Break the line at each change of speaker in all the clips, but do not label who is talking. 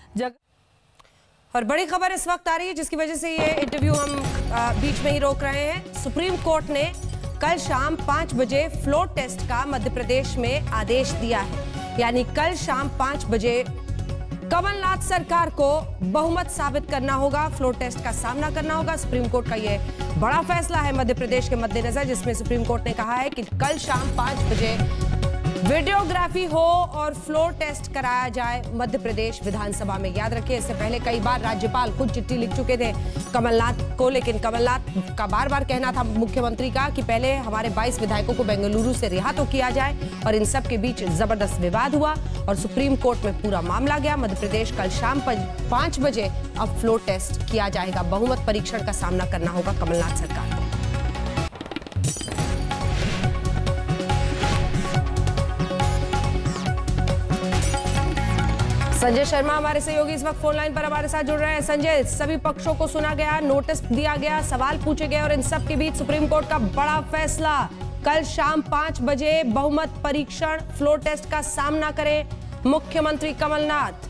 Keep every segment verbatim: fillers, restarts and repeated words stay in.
जग... और बड़ी खबर इस वक्त आ रही है जिसकी वजह से ये इंटरव्यू हम आ, बीच में ही रोक रहे हैं। सुप्रीम कोर्ट ने कल शाम पांच बजे फ्लोर टेस्ट का मध्य प्रदेश में आदेश दिया है। यानी कल शाम पांच बजे कमलनाथ सरकार को बहुमत साबित करना होगा, फ्लोर टेस्ट का सामना करना होगा। सुप्रीम कोर्ट का यह बड़ा फैसला है मध्य प्रदेश के मद्देनजर, जिसमें सुप्रीम कोर्ट ने कहा है कि कल शाम पांच बजे वीडियोग्राफी हो और फ्लोर टेस्ट कराया जाए मध्य प्रदेश विधानसभा में। याद रखिए, इससे पहले कई बार राज्यपाल खुद चिट्ठी लिख चुके थे कमलनाथ को, लेकिन कमलनाथ का बार बार कहना था मुख्यमंत्री का कि पहले हमारे बाईस विधायकों को बेंगलुरु से रिहा तो किया जाए। और इन सब के बीच जबरदस्त विवाद हुआ और सुप्रीम कोर्ट में पूरा मामला गया। मध्य प्रदेश कल शाम पांच बजे अब फ्लोर टेस्ट किया जाएगा। बहुमत परीक्षण का सामना करना होगा कमलनाथ सरकार को। संजय शर्मा हमारे सहयोगी इस वक्त फोन लाइन पर हमारे साथ जुड़ रहे हैं। संजय, सभी पक्षों को सुना गया, नोटिस दिया गया, सवाल पूछे गए और इन सब के बीच सुप्रीम कोर्ट का बड़ा फैसला, कल शाम पांच बजे बहुमत परीक्षण फ्लोर टेस्ट का सामना करें मुख्यमंत्री कमलनाथ।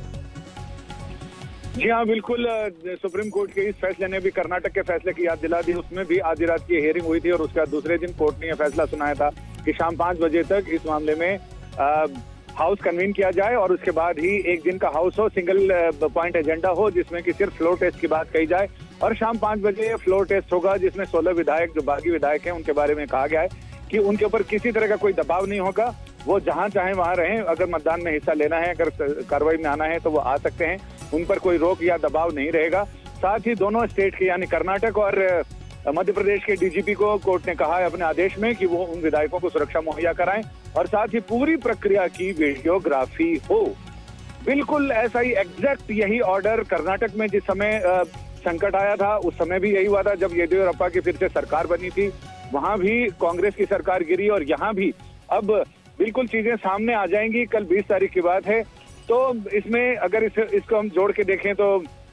जी हाँ, बिल्कुल। सुप्रीम कोर्ट के इस फैसले ने भी कर्नाटक के फैसले की याद दिला दी। उसमें भी आधी रात की हियरिंग हुई थी और उसके बाद दूसरे दिन कोर्ट ने यह फैसला सुनाया था कि शाम पांच बजे तक इस मामले में आ, हाउस कन्वीन किया जाए और उसके बाद ही एक दिन का हाउस हो, सिंगल पॉइंट एजेंडा हो, जिसमें कि सिर्फ फ्लोर टेस्ट की बात कही जाए। और शाम पांच बजे फ्लोर टेस्ट होगा, जिसमें सोलह विधायक जो बागी विधायक हैं उनके बारे में कहा गया है कि उनके ऊपर किसी तरह का कोई दबाव नहीं होगा। वो जहां चाहें वहां रहें, अगर मतदान में हिस्सा लेना है, अगर कार्रवाई में आना है तो वो आ सकते हैं, उन पर कोई रोक या दबाव नहीं रहेगा। साथ ही दोनों स्टेट के यानी कर्नाटक और मध्य प्रदेश के डीजीपी को कोर्ट ने कहा है अपने आदेश में कि वो उन विधायकों को सुरक्षा मुहैया कराएं और साथ ही पूरी प्रक्रिया की वीडियोग्राफी हो। बिल्कुल ऐसा ही एग्जैक्ट यही ऑर्डर कर्नाटक में जिस समय संकट आया था उस समय भी यही हुआ था, जब येदियुरप्पा की फिर से सरकार बनी थी, वहां भी कांग्रेस की सरकार गिरी और यहाँ भी अब बिल्कुल चीजें सामने आ जाएंगी। कल बीस तारीख की बात है, तो इसमें अगर इस, इसको हम जोड़ के देखें तो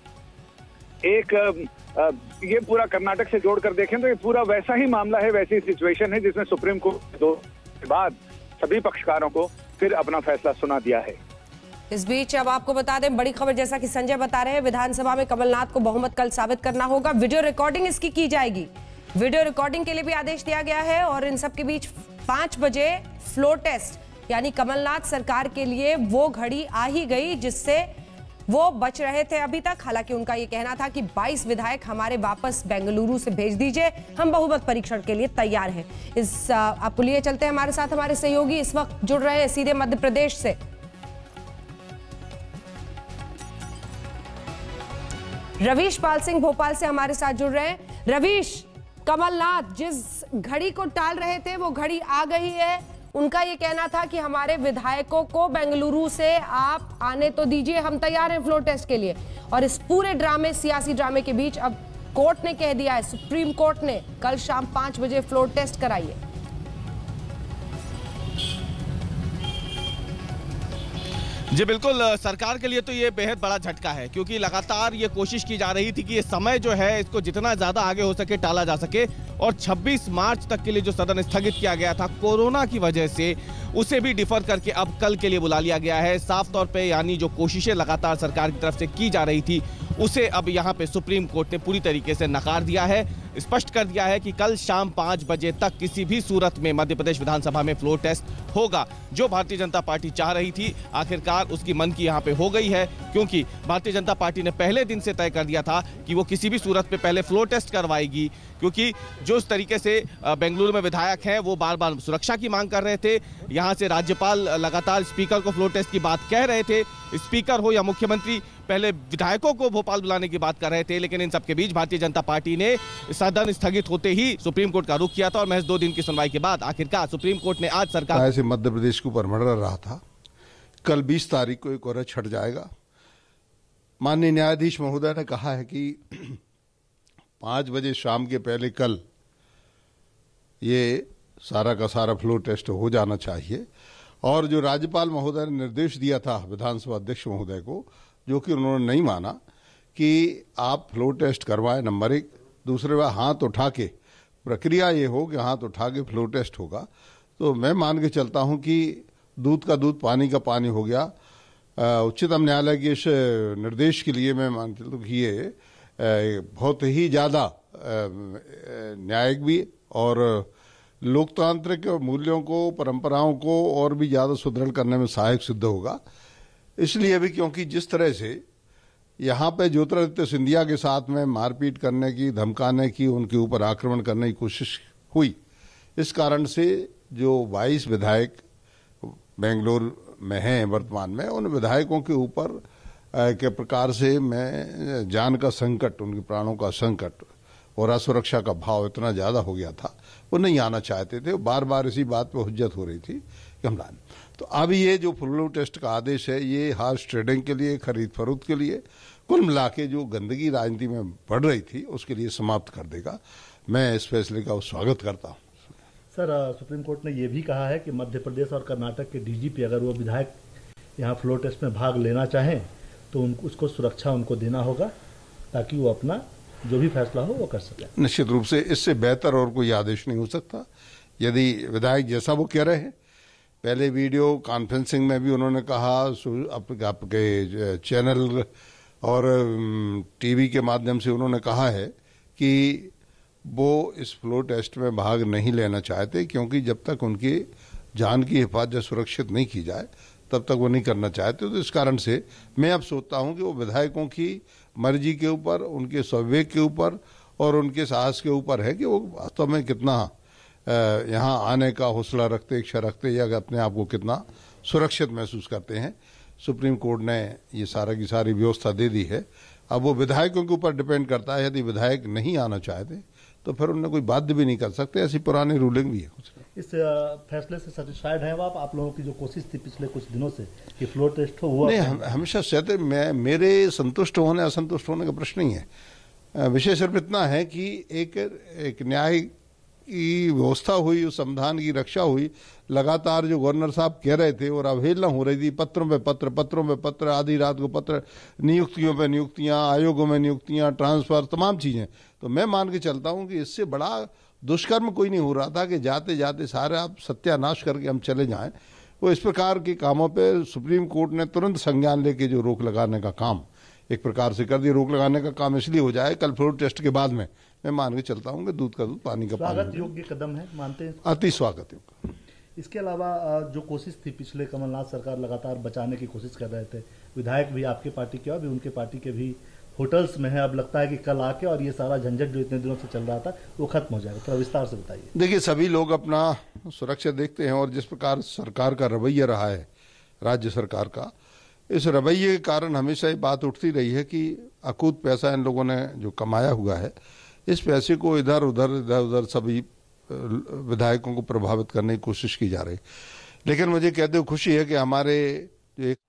एक ये पूरा कर्नाटक से जोड़कर देखें तो ये पूरा वैसा ही मामला है, वैसी सिचुएशन है जिसमें सुप्रीम कोर्ट दो के बाद सभी पक्षकारों को फिर अपना फैसला सुना दिया है।
इस बीच अब आपको बता दें बड़ी खबर, जैसा कि संजय बता रहे हैं, विधानसभा में कमलनाथ को बहुमत कल साबित करना होगा। वीडियो रिकॉर्डिंग इसकी की जाएगी। वीडियो रिकॉर्डिंग के लिए भी आदेश दिया गया है और इन सब के बीच पांच बजे फ्लोर टेस्ट, यानी कमलनाथ सरकार के लिए वो घड़ी आ ही गई जिससे वो बच रहे थे अभी तक। हालांकि उनका ये कहना था कि बाईस विधायक हमारे वापस बेंगलुरु से भेज दीजिए, हम बहुमत परीक्षण के लिए तैयार हैं। इस आपको लिए चलते हैं हमारे साथ हमारे सहयोगी इस वक्त जुड़ रहे हैं सीधे मध्य प्रदेश से। रवीश पाल सिंह भोपाल से हमारे साथ जुड़ रहे हैं। रवीश, कमलनाथ जिस घड़ी को टाल रहे थे वो घड़ी आ गई है। उनका ये कहना था कि हमारे विधायकों को बेंगलुरु से आप आने तो दीजिए, हम तैयार हैं फ्लोर टेस्ट के लिए। और इस पूरे ड्रामे, सियासी ड्रामे के बीच अब कोर्ट ने कह दिया है, सुप्रीम कोर्ट ने, कल शाम पांच बजे फ्लोर टेस्ट कराइए।
जी बिल्कुल, सरकार के लिए तो ये बेहद बड़ा झटका है, क्योंकि लगातार ये कोशिश की जा रही थी कि ये समय जो है इसको जितना ज्यादा आगे हो सके टाला जा सके। और छब्बीस मार्च तक के लिए जो सदन स्थगित किया गया था कोरोना की वजह से, उसे भी डिफर करके अब कल के लिए बुला लिया गया है। साफ तौर पे यानी जो कोशिशें लगातार सरकार की तरफ से की जा रही थी उसे अब यहाँ पे सुप्रीम कोर्ट ने पूरी तरीके से नकार दिया है, स्पष्ट कर दिया है कि कल शाम पांच बजे तक किसी भी सूरत में मध्य प्रदेश विधानसभा में फ्लोर टेस्ट होगा। जो भारतीय जनता पार्टी चाह रही थी आखिरकार उसकी मन की यहाँ पे हो गई है, क्योंकि भारतीय जनता पार्टी ने पहले दिन से तय कर दिया था कि वो किसी भी सूरत पे पहले फ्लोर टेस्ट करवाएगी, क्योंकि जो इस तरीके से बेंगलुरु में विधायक हैं वो बार बार सुरक्षा की मांग कर रहे थे। यहाँ से राज्यपाल लगातार स्पीकर को फ्लोर टेस्ट की बात कह रहे थे, स्पीकर हो या मुख्यमंत्री पहले विधायकों को भोपाल बुलाने की बात कर रहे थे। लेकिन इन सबके बीच भारतीय जनता पार्टी ने सदन स्थगित होते ही सुप्रीम कोर्ट का रुख किया था और महज दो दिन की सुनवाई के बाद आखिरकार सुप्रीम कोर्ट ने आज सरकार
से मध्य प्रदेश के ऊपर मंडरा रहा था, कल बीस तारीख को एक और छट जाएगा। माननीय न्यायाधीश महोदय ने कहा है कि पांच बजे शाम के पहले कल ये सारा का सारा फ्लोर टेस्ट हो जाना चाहिए। और जो राज्यपाल महोदय ने निर्देश दिया था विधानसभा अध्यक्ष महोदय को, जो कि उन्होंने नहीं माना, कि आप फ्लोर टेस्ट करवाएं, नंबर एक। दूसरे बार हाथ उठा के प्रक्रिया ये हो कि हाथ उठा के फ्लोर टेस्ट होगा, तो मैं मान के चलता हूं कि दूध का दूध पानी का पानी हो गया। उच्चतम न्यायालय के इस निर्देश के लिए मैं मानता हूँ कि ये बहुत ही ज़्यादा न्यायिक भी और लोकतांत्रिक मूल्यों को, परंपराओं को और भी ज़्यादा सुदृढ़ करने में सहायक सिद्ध होगा। इसलिए भी क्योंकि जिस तरह से यहाँ पे ज्योतिरादित्य सिंधिया के साथ में मारपीट करने की, धमकाने की, उनके ऊपर आक्रमण करने की कोशिश हुई, इस कारण से जो बाईस विधायक बेंगलुरु में हैं वर्तमान में, उन विधायकों के ऊपर के प्रकार से मैं जान का संकट, उनके प्राणों का संकट और असुरक्षा का भाव इतना ज़्यादा हो गया था, वो नहीं आना चाहते थे। बार बार इसी बात पे हुज्जत हो रही थी कि हम लाएं। तो अब ये जो फ्लू टेस्ट का आदेश है, ये हॉर्स ट्रेडिंग के लिए, खरीद फरोख्त के लिए, कुल मिला के जो गंदगी राजनीति में बढ़ रही थी उसके लिए समाप्त कर देगा। मैं इस फैसले का स्वागत करता हूँ।
सर, सुप्रीम कोर्ट ने यह भी कहा है कि मध्य प्रदेश और कर्नाटक के डीजीपी अगर वो विधायक यहाँ फ्लो टेस्ट में भाग लेना चाहें तो उनको उसको सुरक्षा उनको देना होगा ताकि वो अपना जो भी फैसला हो वो कर सके।
निश्चित रूप से इससे बेहतर और कोई आदेश नहीं हो सकता। यदि विधायक जैसा वो कह रहे हैं, पहले वीडियो कॉन्फ्रेंसिंग में भी उन्होंने कहा, आपके चैनल और टीवी के माध्यम से उन्होंने कहा है कि वो इस फ्लो टेस्ट में भाग नहीं लेना चाहते, क्योंकि जब तक उनकी जान की हिफाजत सुरक्षित नहीं की जाए तब तक वो नहीं करना चाहते। तो इस कारण से मैं अब सोचता हूं कि वो विधायकों की मर्जी के ऊपर, उनके संवेग के ऊपर और उनके साहस के ऊपर है कि वो वास्तव में कितना यहाँ आने का हौसला रखते, इच्छा रखते या अपने आप को कितना सुरक्षित महसूस करते हैं। सुप्रीम कोर्ट ने ये सारा की सारी व्यवस्था दे दी है। अब वो विधायकों के ऊपर डिपेंड करता है। यदि विधायक नहीं आना चाहते तो फिर उन्हें कोई बाध्य भी नहीं कर सकते। ऐसी पुरानी रूलिंग भी है। कुछ
इस फैसले से सेटिस्फाइड हैं आप? आप लोगों की जो कोशिश थी पिछले कुछ दिनों से कि फ्लो टेस्ट हो हुआ,
नहीं, हम, हमेशा सहते मैं मेरे संतुष्ट होने असंतुष्ट होने का प्रश्न नहीं है। विषय सिर्फ इतना है कि एक एक न्याय की व्यवस्था हुई, उस संविधान की रक्षा हुई। लगातार जो गवर्नर साहब कह रहे थे और अवहेलना हो रही थी, पत्रों पे पत्र, पत्रों पे पत्र, आधी रात को पत्र, नियुक्तियों पे नियुक्तियां, आयोगों में नियुक्तियां, ट्रांसफर, तमाम चीजें, तो मैं मान के चलता हूं कि इससे बड़ा दुष्कर्म कोई नहीं हो रहा था कि जाते जाते सारे आप सत्यानाश करके हम चले जाएं। वो इस प्रकार के कामों पे सुप्रीम कोर्ट ने तुरंत संज्ञान लेके जो रोक लगाने का काम एक प्रकार से कर दिया। रोक लगाने का काम इसलिए हो जाए, कल फ्लो टेस्ट के बाद में मैं मान के चलता हूं कि दूध का दूध, पानी का पानी।
स्वागत योग्य कदम है, मानते हैं?
अति स्वागत योग्य।
इसके अलावा जो कोशिश थी पिछले कमलनाथ सरकार लगातार बचाने की कोशिश कर रहे थे, विधायक भी आपके पार्टी के और भी उनके पार्टी के भी होटल्स में है। अब लगता है कि कल आके और ये सारा झंझट जो इतने दिनों से चल रहा था वो खत्म हो जाएगा। थोड़ा विस्तार से बताइए।
देखिए, सभी लोग अपना सुरक्षा देखते हैं और जिस प्रकार सरकार का रवैया रहा है, राज्य सरकार का, इस रवैये के कारण हमेशा ये बात उठती रही है कि अकूत पैसा इन लोगों ने जो कमाया हुआ है, इस पैसे को इधर उधर इधर उधर सभी विधायकों को प्रभावित करने की कोशिश की जा रही। लेकिन मुझे कहते हुए खुशी है कि हमारे जो एक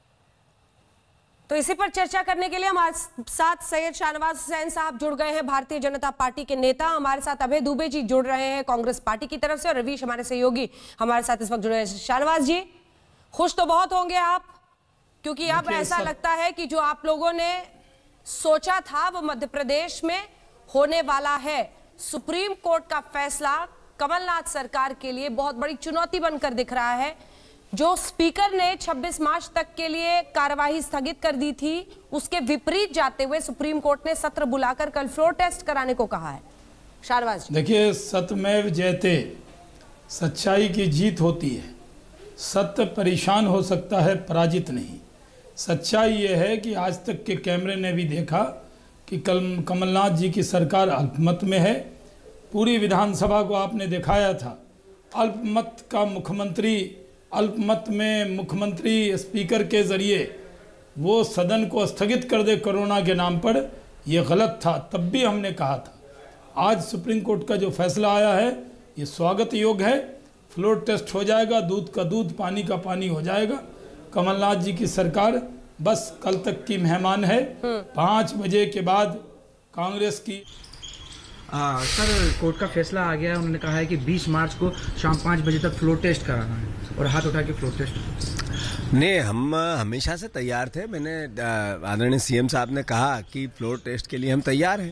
तो इसी पर चर्चा करने के लिए हमारे साथ सैयद शाहनवाज हुसैन साहब जुड़ गए हैं, भारतीय जनता पार्टी के नेता। हमारे साथ अभय दुबे जी जुड़ रहे हैं कांग्रेस पार्टी की तरफ से, और रवीश हमारे सहयोगी हमारे साथ इस वक्त जुड़े हैं। शाहनवाज जी, खुश तो बहुत होंगे आप, क्योंकि अब ऐसा लगता है कि जो आप लोगों ने सोचा था वो मध्य प्रदेश में होने वाला है। सुप्रीम कोर्ट का फैसला कमलनाथ सरकार के लिए बहुत बड़ी चुनौती बनकर दिख रहा है। जो स्पीकर ने छब्बीस मार्च तक के लिए कार्यवाही स्थगित कर दी थी, उसके विपरीत जाते हुए सुप्रीम कोर्ट ने सत्र बुलाकर कल फ्लोर टेस्ट कराने को कहा है। शाहनवाज,
देखिए, सत्यमेव जयते, सच्चाई की जीत होती है। सत्य परेशान हो सकता है, पराजित नहीं। सच्चाई ये है कि आज तक के कैमरे ने भी देखा कि कल कमलनाथ जी की सरकार अल्पमत में है। पूरी विधानसभा को आपने दिखाया था, अल्पमत का मुख्यमंत्री, अल्पमत में मुख्यमंत्री स्पीकर के जरिए वो सदन को स्थगित कर दे कोरोना के नाम पर, ये गलत था। तब भी हमने कहा था। आज सुप्रीम कोर्ट का जो फैसला आया है ये स्वागत योग्य है। फ्लोर टेस्ट हो जाएगा, दूध का दूध, पानी का पानी हो जाएगा। कमलनाथ जी की सरकार बस कल तक की मेहमान है। पाँच बजे के बाद कांग्रेस की
आ, सर, कोर्ट का फैसला आ गया। उन्होंने कहा है कि बीस मार्च को शाम पाँच बजे तक फ्लोर टेस्ट कराना है, और हाथ उठा के फ्लोर टेस्ट।
नहीं, हम हमेशा से तैयार थे। मैंने आदरणीय सीएम साहब ने कहा कि फ्लोर टेस्ट के लिए हम तैयार हैं।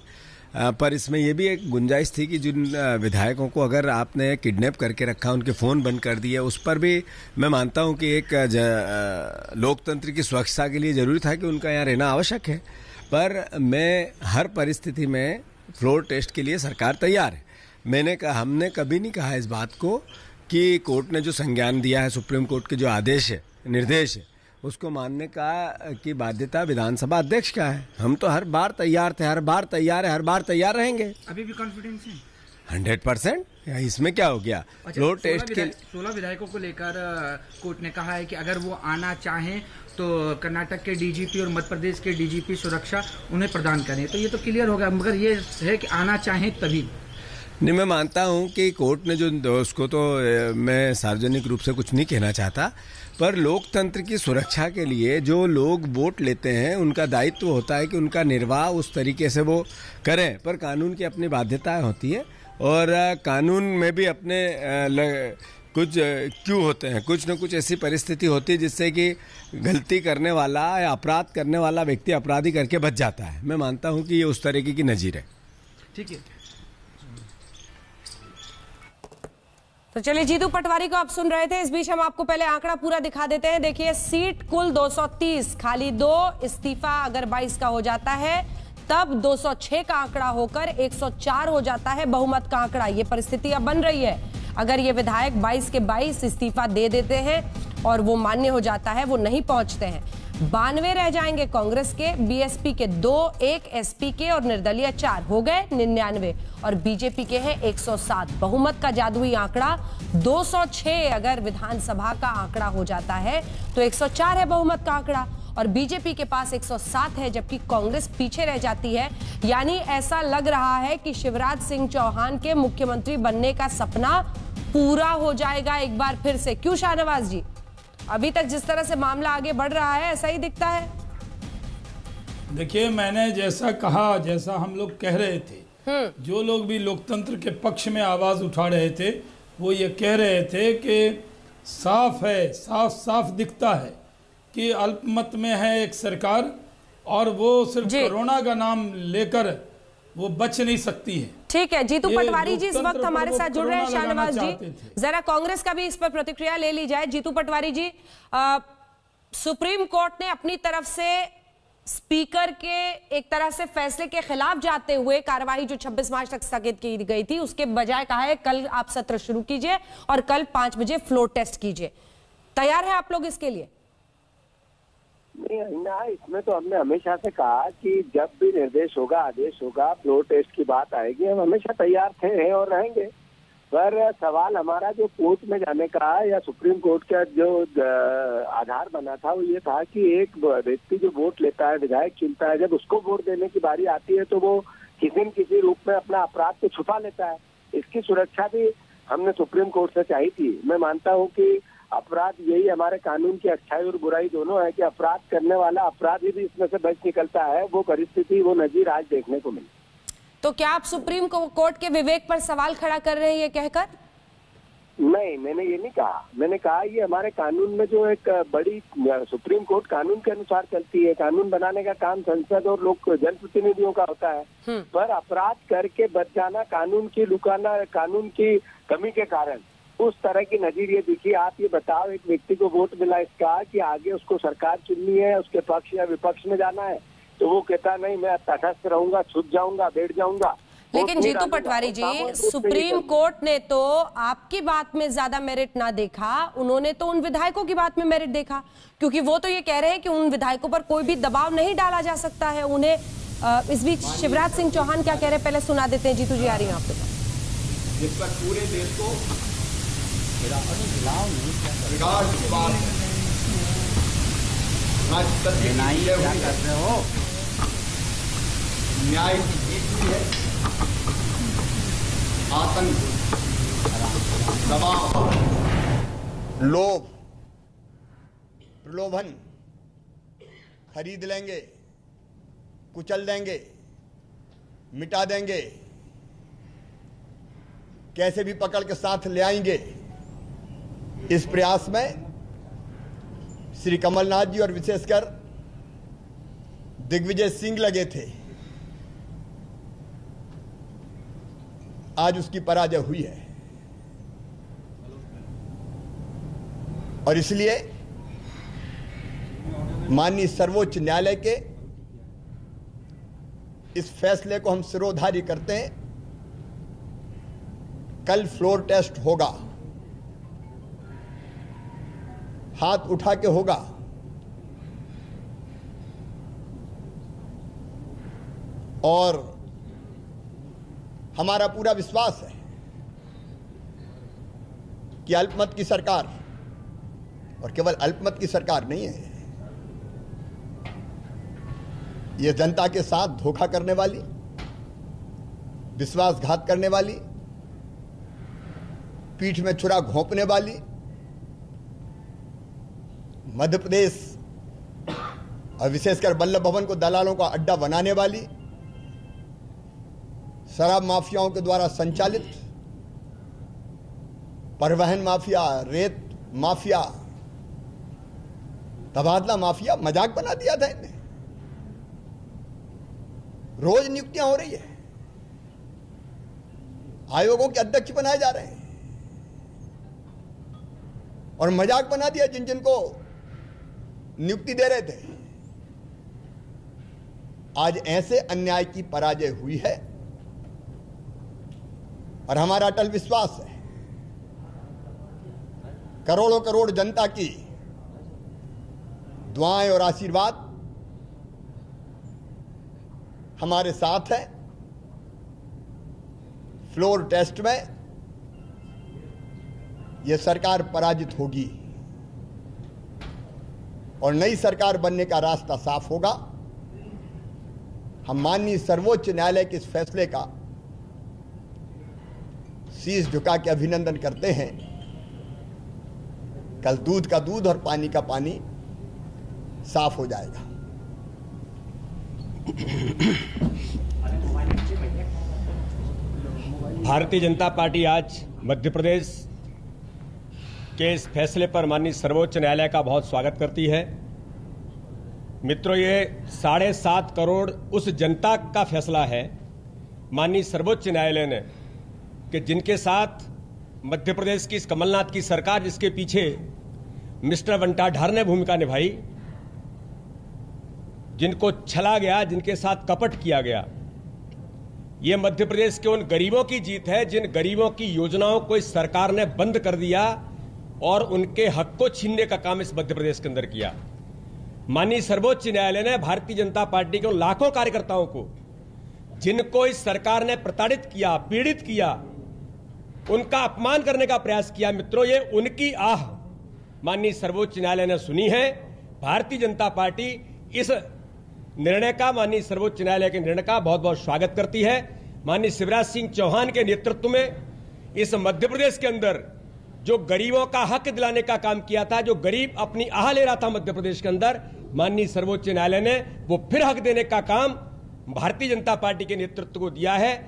पर इसमें यह भी एक गुंजाइश थी कि जिन विधायकों को अगर आपने किडनैप करके रखा, उनके फ़ोन बंद कर दिए, उस पर भी मैं मानता हूं कि एक लोकतंत्र की सुरक्षा के लिए ज़रूरी था कि उनका यहाँ रहना आवश्यक है। पर मैं हर परिस्थिति में फ्लोर टेस्ट के लिए सरकार तैयार है। मैंने कहा, हमने कभी नहीं कहा इस बात को कि कोर्ट ने जो संज्ञान दिया है, सुप्रीम कोर्ट के जो आदेश है, निर्देश है, उसको मानने का की बाध्यता विधानसभा अध्यक्ष का है। हम तो हर बार तैयार थे, हर बार तैयार है, हर बार तैयार रहेंगे।
अभी भी कॉन्फिडेंस है
हंड्रेड परसेंट। इसमें क्या हो गया? फ्लोर टेस्ट के
सोलह विधायकों को लेकर कोर्ट ने कहा है कि अगर वो आना चाहें तो कर्नाटक के डीजीपी और मध्य प्रदेश के डीजीपी सुरक्षा उन्हें प्रदान करें, तो ये तो क्लियर हो गया। मगर ये है कि आना चाहें तभी।
नहीं, मैं मानता हूं कि कोर्ट ने जो, उसको तो मैं सार्वजनिक रूप से कुछ नहीं कहना चाहता, पर लोकतंत्र की सुरक्षा के लिए जो लोग वोट लेते हैं उनका दायित्व होता है कि उनका निर्वाह उस तरीके से वो करें। पर कानून की अपनी बाध्यताएं होती है और कानून में भी अपने कुछ क्यों होते हैं, कुछ न कुछ ऐसी परिस्थिति होती है जिससे कि गलती करने वाला या अपराध करने वाला व्यक्ति अपराधी करके बच जाता है। मैं मानता हूं कि ये उस तरीके की नज़ीर है।
ठीक है,
तो चलिए, जीतू पटवारी को आप सुन रहे थे। इस बीच हम आपको पहले आंकड़ा पूरा दिखा देते हैं। देखिए, सीट कुल दो सौ तीस, खाली दो, इस्तीफा अगर बाईस का हो जाता है तब दो सौ छह का आंकड़ा होकर एक सौ चार हो जाता है बहुमत का आंकड़ा। ये परिस्थिति अब बन रही है। अगर ये विधायक बाईस के बाईस इस्तीफा दे देते हैं और वो मान्य हो जाता है, वो नहीं पहुंचते हैं, बानवे रह जाएंगे कांग्रेस के, बीएसपी के दो, एक एसपी के और निर्दलीय चार, हो गए निन्यानवे, और बीजेपी के हैं एक सौ सात। बहुमत का जादुई आंकड़ा दो सौ छह अगर विधानसभा का आंकड़ा हो जाता है तो एक सौ चार है बहुमत का आंकड़ा, और बीजेपी के पास एक सौ सात है, जबकि कांग्रेस पीछे रह जाती है। यानी ऐसा लग रहा है कि शिवराज सिंह चौहान के मुख्यमंत्री बनने का सपना पूरा हो जाएगा एक बार फिर से। क्यों शाहनवाज जी? अभी तक जिस तरह से मामला आगे बढ़ रहा है ऐसा ही दिखता है।
देखिए, मैंने जैसा कहा, जैसा हम लोग कह रहे थे, जो लोग भी लोकतंत्र के पक्ष में आवाज उठा रहे थे वो ये कह रहे थे कि साफ है, साफ साफ दिखता है कि अल्पमत में है एक सरकार और वो सिर्फ कोरोना का नाम लेकर वो बच नहीं सकती है। ठीक है, जीतू पटवारी जी इस वक्त हमारे साथ जुड़ रहे हैं। शाहनवाज जी, जरा कांग्रेस का भी इस पर प्रतिक्रिया ले ली जाए। जीतू पटवारी जी, आ, सुप्रीम कोर्ट ने अपनी तरफ से स्पीकर के एक तरह से फैसले के खिलाफ जाते हुए कार्यवाही जो छब्बीस मार्च तक स्थगित की गई थी उसके बजाय कहा है कल आप सत्र शुरू कीजिए और कल पांच बजे फ्लोर टेस्ट कीजिए। तैयार है आप लोग इसके लिए?
नहीं ना, इसमें तो हमने हमेशा से कहा कि जब भी निर्देश होगा, आदेश होगा, फ्लोर टेस्ट की बात आएगी, हम हमेशा तैयार थे हैं और रहेंगे। पर सवाल हमारा जो कोर्ट में जाने का या सुप्रीम कोर्ट का जो आधार बना था वो ये था कि एक व्यक्ति जो वोट लेता है, विधायक चुनता है, जब उसको वोट देने की बारी आती है तो वो किसी न किसी रूप में अपना अपराध को छुपा लेता है। इसकी सुरक्षा भी हमने सुप्रीम कोर्ट से चाही थी। मैं मानता हूँ कि अपराध, यही हमारे कानून की अच्छाई और बुराई दोनों है कि अपराध करने वाला अपराधी भी इसमें से बच निकलता है। वो परिस्थिति, वो नजीर आज देखने को मिली।
तो क्या आप सुप्रीम कोर्ट के विवेक पर सवाल खड़ा कर रहे हैं ये कहकर?
नहीं, मैंने ये नहीं कहा। मैंने कहा ये हमारे कानून में जो एक बड़ी, सुप्रीम कोर्ट कानून के अनुसार चलती है। कानून बनाने का काम संसद और लोग जनप्रतिनिधियों का होता है। पर अपराध करके बच जाना, कानून की लुकाना, कानून की कमी के कारण उस तरह की नजीर ये दिखी। आप ये बताओ, एक व्यक्ति को वोट मिला इसका कि आगे उसको सरकार चुननी है, उसके पक्ष या विपक्ष में जाना है, तो वो कहता नहीं मैं तटस्थ रहूंगा, छुप जाऊंगा, बैठ जाऊंगा।
लेकिन जीतू पटवारी जी, सुप्रीम कोर्ट ने तो आपकी बात में ज्यादा मेरिट ना देखा, उन्होंने तो उन विधायकों की बात में मेरिट देखा, क्योंकि वो तो ये कह रहे हैं कि उन विधायकों पर कोई भी दबाव नहीं डाला जा सकता है उन्हें। इस बीच शिवराज सिंह चौहान क्या कह रहे हैं पहले सुना देते हैं। जीतू जी आ रही हैं आपके पास।
जिस पर पूरे देश को न्याय की जीत हुई है, आतंक, दबाव, लोभ, प्रलोभन, खरीद लेंगे, कुचल देंगे, मिटा देंगे, कैसे भी पकड़ के साथ ले आएंगे, इस प्रयास में श्री कमलनाथ जी और विशेषकर दिग्विजय सिंह लगे थे। आज उसकी पराजय हुई है। और इसलिए माननीय सर्वोच्च न्यायालय के इस फैसले को हम सिरोधार्य करते हैं। कल फ्लोर टेस्ट होगा, हाथ उठा के होगा। और हमारा पूरा विश्वास है कि अल्पमत की सरकार, और केवल अल्पमत की सरकार नहीं है, यह जनता के साथ धोखा करने वाली, विश्वासघात करने वाली, पीठ में छुरा घोंपने वाली, मध्य प्रदेश और विशेषकर वल्लभ भवन को दलालों का अड्डा बनाने वाली, शराब माफियाओं के द्वारा संचालित परिवहन माफिया, रेत माफिया, तबादला माफिया मजाक बना दिया था इन्हें। रोज नियुक्तियां हो रही है, आयोगों के अध्यक्ष बनाए जा रहे हैं और मजाक बना दिया जिन जिन को नियुक्ति दे रहे थे। आज ऐसे अन्याय की पराजय हुई है और हमारा अटल विश्वास है करोड़ों करोड़ जनता की दुआएं और आशीर्वाद हमारे साथ है। फ्लोर टेस्ट में यह सरकार पराजित होगी और नई सरकार बनने का रास्ता साफ होगा। हम माननीय सर्वोच्च न्यायालय के इस फैसले का शीश झुका के अभिनंदन करते हैं। कल दूध का दूध और पानी का पानी साफ हो जाएगा।
भारतीय जनता पार्टी आज मध्य प्रदेश के इस फैसले पर माननीय सर्वोच्च न्यायालय का बहुत स्वागत करती है। मित्रों, ये साढ़े सात करोड़ उस जनता का फैसला है माननीय सर्वोच्च न्यायालय ने कि जिनके साथ मध्य प्रदेश की इस कमलनाथ की सरकार, जिसके पीछे मिस्टर बंटाढार ने भूमिका निभाई, जिनको छला गया, जिनके साथ कपट किया गया, ये मध्य प्रदेश के उन गरीबों की जीत है जिन गरीबों की योजनाओं को इस सरकार ने बंद कर दिया और उनके हक को छीनने का काम इस मध्य प्रदेश के अंदर किया। माननीय सर्वोच्च न्यायालय ने भारतीय जनता पार्टी के उन लाखों कार्यकर्ताओं को जिनको इस सरकार ने प्रताड़ित किया, पीड़ित किया, उनका अपमान करने का प्रयास किया। मित्रों, ये उनकी आह माननीय सर्वोच्च न्यायालय ने सुनी है। भारतीय जनता पार्टी इस निर्णय का, माननीय सर्वोच्च न्यायालय के निर्णय का बहुत बहुत स्वागत करती है। माननीय शिवराज सिंह चौहान के नेतृत्व में इस मध्य प्रदेश के अंदर जो गरीबों का हक दिलाने का काम किया था, जो गरीब अपनी आह ले रहा था मध्य प्रदेश के अंदर, माननीय सर्वोच्च न्यायालय ने वो फिर हक देने का काम भारतीय जनता पार्टी के नेतृत्व को दिया है।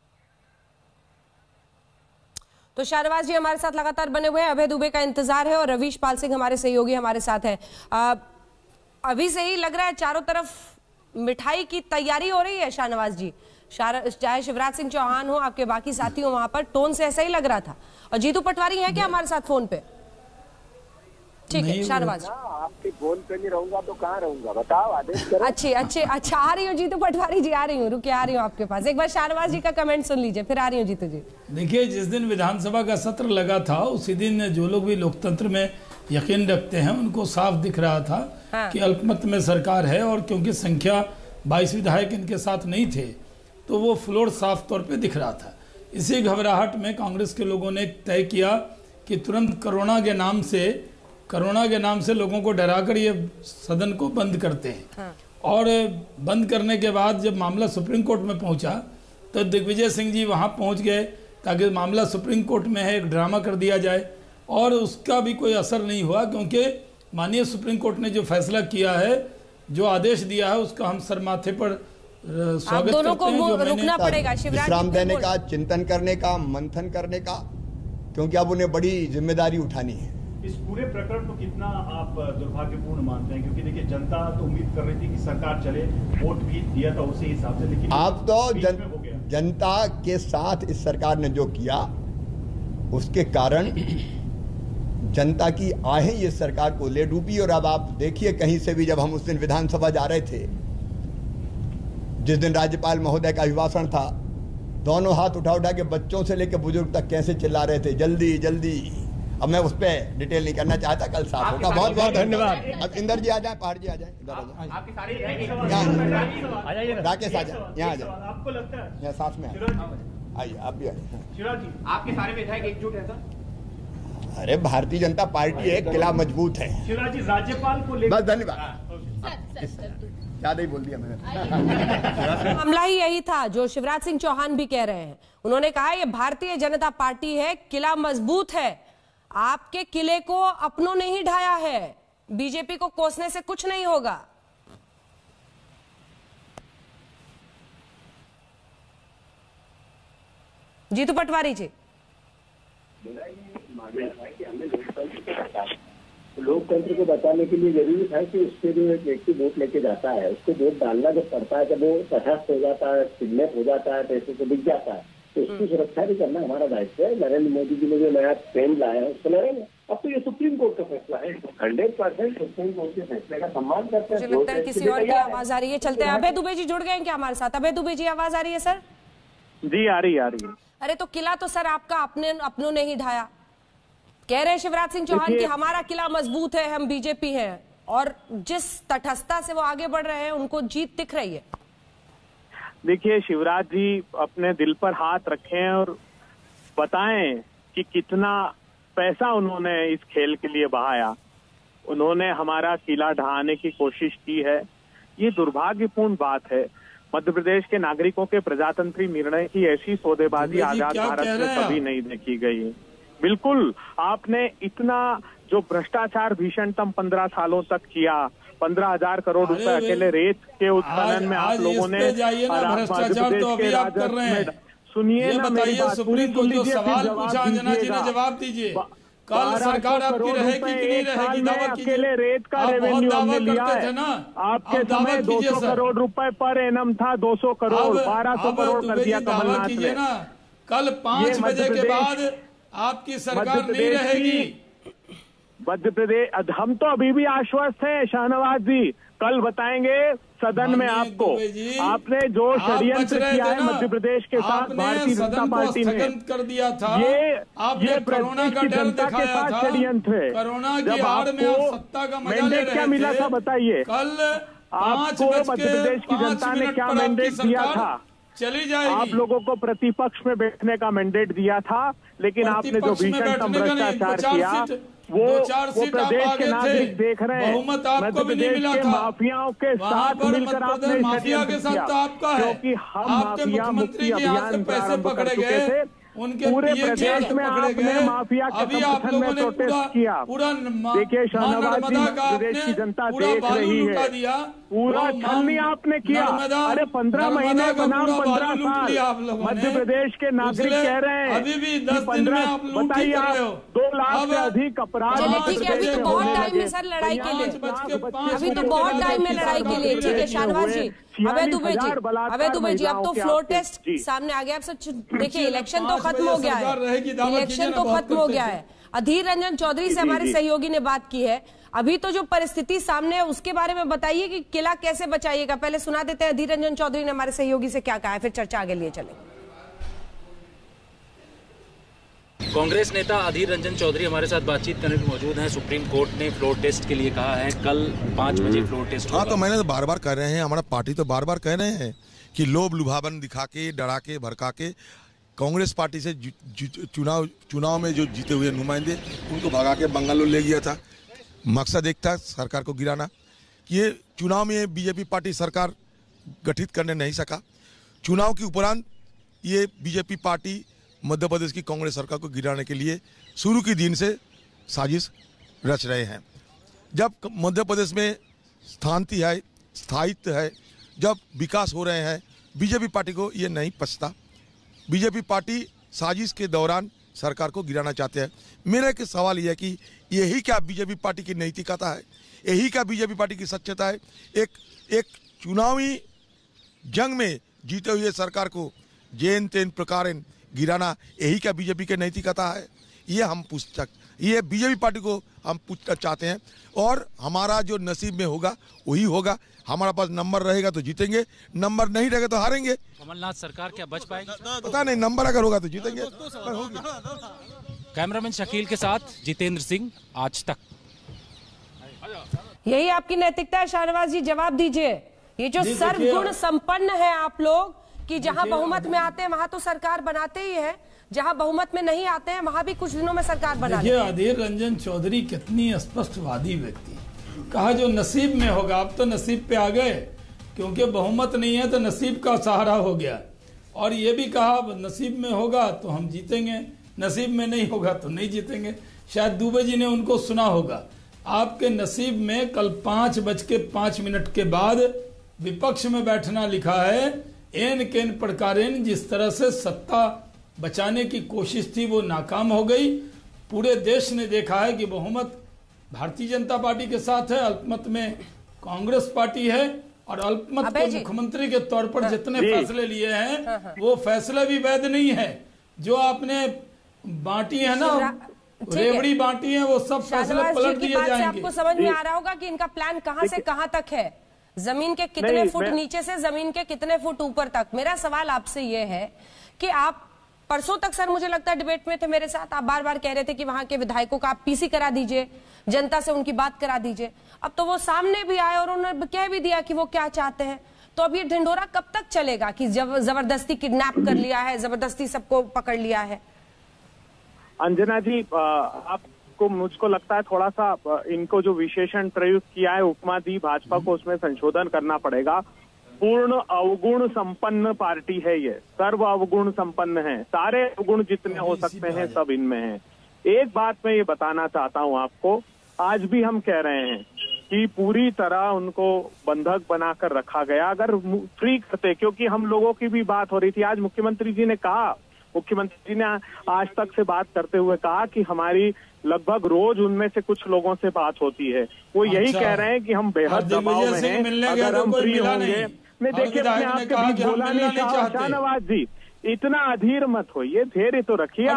तो शाहनवाज जी हमारे साथ लगातार बने हुए हैं, अभय दुबे का इंतजार है और रवीश पाल सिंह हमारे सहयोगी हमारे साथ हैं। आ, अभी से ही लग रहा है चारों तरफ मिठाई की तैयारी हो रही है। शाहनवाज जी, चाहे शिवराज सिंह चौहान हो, आपके बाकी साथी हो, वहां पर टोन से ऐसा ही लग रहा था। और जीतू पटवारी है क्या हमारे साथ फोन पे? ठीक है शाहनवाज,
आपके फोन पे नहीं रहूंगा तो कहाँ रहूंगा, बताओ, आदेश करो।
अच्छे अच्छे अच्छा आ रही हूँ जीतू पटवारी जी, आ रही हूँ, रुके आ रही हूँ आपके पास। एक बार शाहनवाज जी का कमेंट सुन लीजिए, फिर आ रही हूँ जीतू जी।
देखिए, जिस दिन विधानसभा का सत्र लगा था उसी दिन जो लोग भी लोकतंत्र में यकीन रखते हैं उनको साफ दिख रहा था हाँ। कि अल्पमत में सरकार है, और क्योंकि संख्या बाईस विधायक इनके साथ नहीं थे तो वो फ्लोर साफ तौर पे दिख रहा था। इसी घबराहट में कांग्रेस के लोगों ने तय किया कि तुरंत कोरोना के नाम से कोरोना के नाम से लोगों को डराकर ये सदन को बंद करते हैं हाँ। और बंद करने के बाद जब मामला सुप्रीम कोर्ट में पहुंचा तो दिग्विजय सिंह जी वहां पहुंच गए ताकि मामला सुप्रीम कोर्ट में है, एक ड्रामा कर दिया जाए, और उसका भी कोई असर नहीं हुआ क्योंकि माननीय सुप्रीम कोर्ट ने जो फैसला किया है, जो आदेश दिया है, उसका हम सर माथे पर स्वागत
दोनों
करते हैं।
को रुकना पड़ेगा
विश्राम देने का, चिंतन करने का, मंथन करने का, क्योंकि अब उन्हें बड़ी जिम्मेदारी उठानी है।
इस पूरे प्रकरण को कितना आप दुर्भाग्यपूर्ण मानते हैं? क्योंकि देखिए, जनता तो उम्मीद कर रही थी कि सरकार चले, वोट भी दिया था उसी हिसाब से, लेकिन
आप तो जन, जनता के साथ इस सरकार ने जो किया उसके कारण जनता की आहें ये सरकार को ले डूबी। और अब आप देखिए, कहीं से भी जब हम उस दिन विधानसभा जा रहे थे, जिस दिन राज्यपाल महोदय का अभिभाषण था, दोनों हाथ उठा उठा के बच्चों से लेकर बुजुर्ग तक कैसे चिल्ला रहे थे, जल्दी जल्दी। अब मैं उस पर डिटेल नहीं करना चाहता, कल साफ होगा। बहुत बहुत धन्यवाद। अब इंदर जी आ जाए, पहाड़ जी आ जाए, इधर आ जाए, राकेश आ जाए, यहाँ आ जाए,
आपको लगता है
यहाँ साथ में आइए, आप भी आइए।
शिवराज जी, आपके सारे विधायक एकजुट हैं सर?
अरे भारतीय जनता पार्टी एक किला मजबूत है।
शिवराज जी, राज्यपाल को लेकर
बस धन्यवाद, ज्यादा ही बोल दिया मैंने।
मामला ही यही था जो शिवराज सिंह चौहान भी कह रहे हैं। उन्होंने कहा ये भारतीय जनता पार्टी है, किला मजबूत है, आपके किले को अपनों ने ही ढाया है, बीजेपी को कोसने से कुछ नहीं होगा। जीतू पटवारी जी,
लोकतंत्र को बचाने के लिए जरूरी था कि उससे जो एक व्यक्ति वोट लेके जाता है, उसको वोट डालना जब पड़ता है, जब वो तटस्थ हो जाता है, किडनैप हो जाता है, पैसे को बिक जाता है, तो उसकी सुरक्षा भी करना हमारा दायित्व है। नरेंद्र मोदी जी ने जो नया ट्रेंड लाया है उसको लड़ेंगे। अब तो ये सुप्रीम कोर्ट का फैसला है, हंड्रेड परसेंट सुप्रीम कोर्ट के फैसले का सम्मान करते हैं।
मुझे लगता है किसी और की आवाज आ रही है, चलते हैं। अभय दुबे जी जुड़ गए हैं क्या हमारे साथ? अभय दुबे जी, आवाज आ रही है सर?
जी आ रही आ रही है।
अरे तो किला तो सर आपका अपने अपनों ने ही ढाया, कह रहे हैं शिवराज सिंह चौहान कि हमारा किला मजबूत है, हम बीजेपी हैं, और जिस तटस्थता से वो आगे बढ़ रहे हैं उनको जीत दिख रही है।
देखिए, शिवराज जी अपने दिल पर हाथ रखें और बताएं कि कितना पैसा उन्होंने इस खेल के लिए बहाया। उन्होंने हमारा किला ढहाने की कोशिश की है, ये दुर्भाग्यपूर्ण बात है। मध्य प्रदेश के नागरिकों के प्रजातंत्री निर्णय की ऐसी सौदेबाजी आजाद भारत में कभी नहीं देखी गई। बिल्कुल, आपने इतना जो भ्रष्टाचार भीषणतम पंद्रह सालों तक किया, पंद्रह हजार करोड़ रुपए अकेले रेत के उत्खनन में आप लोगों ने, और आप मध्य प्रदेश के राजस्व में, सुनिए ना मेरी बात,
सुप्रीम कोर्ट जो सवाल पूछा अंजना जी ने जवाब दीजिए। कल सरकार आपकी रहेगी कि नहीं रहेगी, दावा कीजिए।
अकेले रेत का रेवेन्यू हमने लिया है ना, आपके समय दो सौ करोड़ रुपए पर एनम था, दो सौ करोड़, बारह सौ करोड़ कर दिया कमलनाथ ने।
कल पांच बजे के बाद आपकी सरकार नहीं रहेगी।
मध्य प्रदेश, हम तो अभी भी आश्वस्त हैं शाहनवाज जी, कल बताएंगे सदन में आपको। आपने जो षड्यंत्र किया है मध्य प्रदेश के साथ भारतीय जनता पार्टी ने
कर दिया था,
ये
आपने कोरोना का डर दिखाया था,
षड्यंत्र है।
कोरोना की आड़ में आप सत्ता का मजा ले रहे थे।
क्या मिला था बताइए?
कल
आपको मध्य प्रदेश की जनता ने क्या मैंडेट दिया था?
चली जाएगी।
आप लोगों को प्रतिपक्ष में बैठने का मैंडेट दिया था, लेकिन आपने जो भीषणतम भ्रष्टाचार किया वो वो प्रदेश के नागरिक देख रहे हैं। मध्य प्रदेश के माफियाओं के साथ मिलकर आपने
माफिया के साथ तो आपका है,
क्योंकि हम माफिया मुक्ति अभियान
पैसे पकड़े गए,
उनके पूरे प्रदेश में आपने माफिया के समर्थन में प्रोटेस्ट किया। देखिए शाहनवाज जी, प्रदेश की जनता देख रही है, पूरा छलनी आपने किया। अरे पंद्रह महीने बनाम पंद्रह साल मध्य प्रदेश के नागरिक कह रहे हैं,
अभी भी दस दिन में आप
बताइए, आप दो लाख से अधिक अपराध।
ठीक है, अभी तो बहुत टाइम है सर लड़ाई के लिए, अभी तो बहुत टाइम है लड़ाई के लिए। ठीक है शाहनवाज जी, अभय दुबे जी, अभय दुबे जी, अब तो फ्लोर टेस्ट सामने आ गया। अब सच देखिए, इलेक्शन तो खत्म हो गया है, इलेक्शन तो खत्म हो गया है। अधीर रंजन चौधरी से हमारे सहयोगी ने बात की है। अभी तो जो परिस्थिति सामने है उसके बारे में बताइए कि किला कैसे बचाइएगा। पहले सुना देते हैं अधीर रंजन चौधरी ने हमारे सहयोगी से क्या कहा है, फिर चर्चा आगे लिए चले।
कांग्रेस नेता अधीर रंजन चौधरी हमारे साथ बातचीत करने को मौजूद हैं। सुप्रीम कोर्ट ने फ्लोर टेस्ट के लिए कहा है, कल पाँच बजे फ्लोर टेस्ट होगा।
हाँ, तो मैंने तो बार बार कह रहे हैं, हमारा पार्टी तो बार बार कह रहे हैं कि लोभ लुभावन दिखा के, डरा के, भड़का के कांग्रेस पार्टी से चुनाव चुनाव में जो जीते हुए नुमाइंदे उनको भगा के बंगालोर ले गया था। मकसद एक था, सरकार को गिराना। ये चुनाव में बीजेपी पार्टी सरकार गठित करने नहीं सका। चुनाव के उपरांत ये बीजेपी पार्टी मध्य प्रदेश की कांग्रेस सरकार को गिराने के लिए शुरू के दिन से साजिश रच रहे हैं। जब मध्य प्रदेश में शांति है, स्थायित्व है, जब विकास हो रहे हैं, बीजेपी पार्टी को ये नहीं पछता। बीजेपी पार्टी साजिश के दौरान सरकार को गिराना चाहते हैं। मेरा एक सवाल यह है कि यही क्या बीजेपी पार्टी की नैतिकता है? यही क्या बीजेपी पार्टी की सच्चता है? एक एक चुनावी जंग में जीते हुए सरकार को जेन तेन प्रकार गिराना, यही क्या बीजेपी के नैतिकता है? ये हम पूछ ये बीजेपी पार्टी को हम पूछना चाहते हैं। और हमारा जो नसीब में होगा वही होगा। हमारा पास नंबर रहेगा तो जीतेंगे, नंबर नहीं रहेगा तो हारेंगे।
कमलनाथ सरकार क्या बच पाएगी?
पता नहीं, नंबर अगर होगा तो जीतेंगे।
कैमरामैन शकील के साथ जितेंद्र सिंह, आज तक।
यही आपकी नैतिकता है शाहनवाज जी, जवाब दीजिए। ये जो सर्वगुण संपन्न है आप लोग कि जहां बहुमत में आते हैं वहां तो सरकार बनाते ही है, जहां बहुमत में नहीं आते हैं वहां भी कुछ दिनों में सरकार बना लेते हैं।
अधीर रंजन चौधरी कितनी स्पष्टवादी व्यक्ति, कहा जो नसीब में होगा। अब तो नसीब पे आ गए, क्योंकि बहुमत नहीं है तो नसीब का सहारा हो गया। और ये भी कहा नसीब में होगा तो हम जीतेंगे, नसीब में नहीं होगा तो नहीं जीतेंगे। शायद दुबे जी ने उनको सुना होगा। आपके नसीब में कल पांच बज के पांच मिनट के बाद विपक्ष में बैठना लिखा है। एन केन प्रकारेन जिस तरह से सत्ता बचाने की कोशिश थी वो नाकाम हो गई। पूरे देश ने देखा है कि बहुमत भारतीय जनता पार्टी के साथ है, अल्पमत में कांग्रेस पार्टी है। और अल्पमत के मुख्यमंत्री के तौर पर जितने फैसले लिए हैं वो फैसले भी वैध नहीं है। जो आपने बांटी है ना, रेवड़ी बांटी है, वो सब फैसले पलट दिए जाएंगे।
आपको समझ में आ रहा होगा कि इनका प्लान कहां से कहां तक है, जमीन के कितने फुट नीचे से जमीन के कितने फुट ऊपर तक। मेरा सवाल आपसे ये है कि आप परसों तक सर मुझे लगता है डिबेट में थे मेरे साथ, आप बार बार कह रहे थे कि वहां के विधायकों का आप पीसी करा दीजिए, जनता से उनकी बात करा दीजिए। अब तो वो सामने भी आए और उन्होंने कह भी दिया कि वो क्या चाहते हैं। तो अब ये ढिंढोरा कब तक चलेगा कि जब जबरदस्ती किडनैप कर लिया है, जबरदस्ती सबको पकड़ लिया है?
अंजना जी, आपको मुझको लगता है थोड़ा सा इनको जो विशेषण प्रयुक्त किया है उपमा दी भाजपा को, उसमें संशोधन करना पड़ेगा। पूर्ण अवगुण संपन्न पार्टी है ये, सर्व अवगुण संपन्न है, सारे अवगुण जितने हो सकते हैं सब इनमें है। एक बात मैं ये बताना चाहता हूँ आपको, आज भी हम कह रहे हैं कि पूरी तरह उनको बंधक बनाकर रखा गया। अगर फ्री करते, क्योंकि हम लोगों की भी बात हो रही थी, आज मुख्यमंत्री जी ने कहा, मुख्यमंत्री जी ने आज तक से बात करते हुए कहा कि हमारी लगभग रोज उनमें से कुछ लोगों से बात होती है। वो यही कह रहे हैं कि हम बेहद दबाव में हैं, अगर हम फ्री होंगे। नहीं देखिए, मैंने आपके बीच बोला नहीं चाहा शाहनवाज जी, इतना अधीर मत होइए, धैर्य तो रखिए।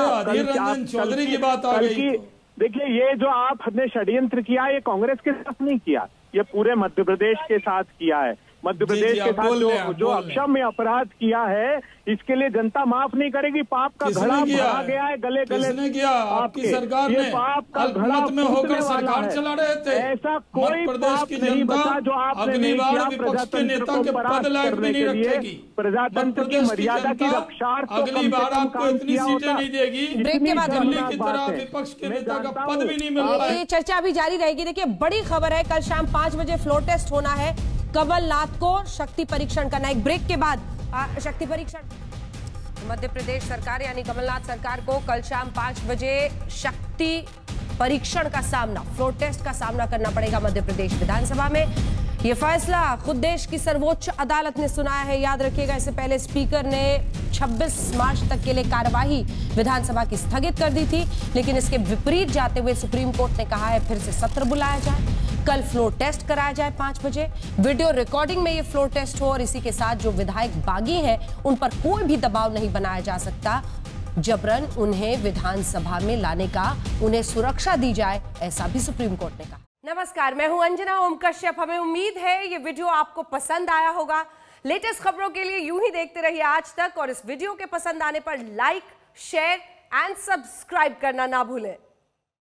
चौधरी की बात आ गई।
देखिए, ये जो आपने षड्यंत्र किया ये कांग्रेस के साथ नहीं किया, ये पूरे मध्य प्रदेश के साथ किया है। मध्य प्रदेश के साथ जो जो अक्षम्य अपराध किया है, इसके लिए जनता माफ नहीं करेगी। पाप का घड़ा भरा गया है गले गले
किया आपकी सरकार ने,
पाप का घड़ा
में होकर सरकार चला रहे थे।
ऐसा कोई पाप नहीं बचा जो आपने नहीं किया। प्रजातंत्र को परास्त करने के लिए, प्रजातंत्र की मर्यादा की रक्षार्थ
अगली बार आपको इतनी सीटें नहीं देगी।
ब्रेक के बाद
की तरह विपक्ष के नेता का पद भी नहीं मिल रहा है।
ये चर्चा अभी जारी रहेगी। देखिए, बड़ी खबर है, कल शाम पांच बजे फ्लोर टेस्ट होना है। कमलनाथ को शक्ति परीक्षण करना। एक ब्रेक के बाद शक्ति परीक्षण। मध्य प्रदेश सरकार यानी कमलनाथ सरकार को कल शाम पांच बजे शक्ति परीक्षण का सामना, फ्लोर टेस्ट का सामना करना पड़ेगा मध्य प्रदेश विधानसभा में। यह फैसला खुद देश की सर्वोच्च अदालत ने सुनाया है, याद रखिएगा। इससे पहले स्पीकर ने छब्बीस मार्च तक के लिए कार्यवाही विधानसभा की स्थगित कर दी थी, लेकिन इसके विपरीत जाते हुए सुप्रीम कोर्ट ने कहा है फिर से सत्र बुलाया जाए, कल फ्लोर टेस्ट कराया जाए पांच बजे, वीडियो रिकॉर्डिंग में ये फ्लोर टेस्ट हो और इसी के साथ जो विधायक बागी हैं उन पर कोई भी दबाव नहीं बनाया जा सकता, जबरन उन्हें विधानसभा में लाने का उन्हें सुरक्षा दी जाए, ऐसा भी सुप्रीम कोर्ट ने कहा। नमस्कार, मैं हूं अंजना ओम कश्यप। हमें उम्मीद है ये वीडियो आपको पसंद आया होगा। लेटेस्ट खबरों के लिए यूं ही देखते रहिए आज तक, और इस वीडियो के पसंद आने पर लाइक, शेयर एंड सब्सक्राइब करना ना भूलें।